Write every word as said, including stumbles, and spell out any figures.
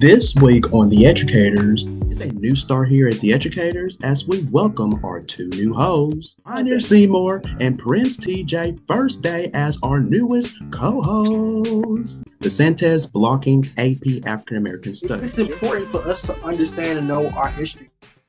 This week on The Educators is a new star here at The Educators as we welcome our two new hosts, Bry'Neir Seymore and Prince T J First Day as our newest co-hosts. The Santez Blocking A P African American Studies. It's important for us to understand and know our history.